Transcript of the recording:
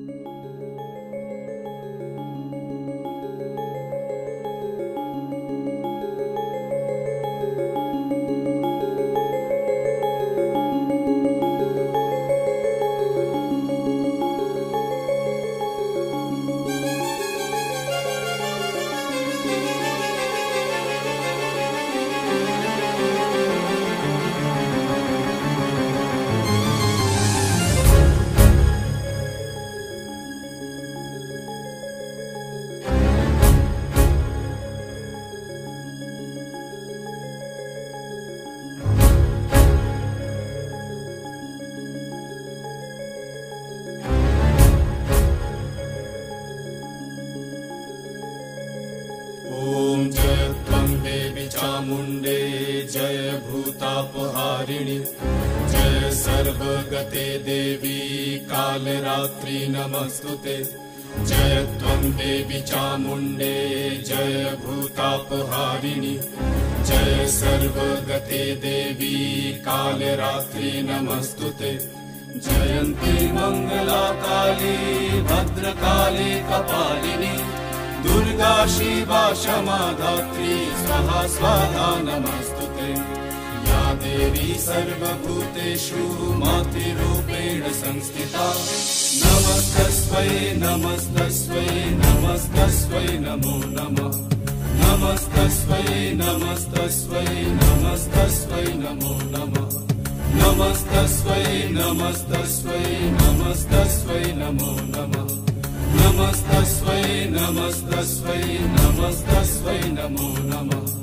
चामुण्डे जय भूतापहारिणि जय सर्वगते देवी कालरात्रि नमस्तुते। जय त्वं देवी चामुण्डे जय भूतापहारिणि जय सर्वगते देवी कालरात्रि नमस्तुते। जयन्ती मंगला काली भद्रकाली कपालिनी दुर्गा शिवा क्षमा धात्री स्वाहा स्वाहा नमस्तुते। या देवी सर्वभूतेषु मातृरूपेण संस्थिता नमस्तस्मै नमस्तस्मै नमस्तस्मै नमो नमः। नमस्तस्मै नमस्तस्मै नमस्तस्मै नमो नमः। नमस्तस्मै नमस्तस्मै नमस्तस्मै नमो नमः। नमस्तस्मै नमस्तस्मै नमस्तस्मै नमो नमः।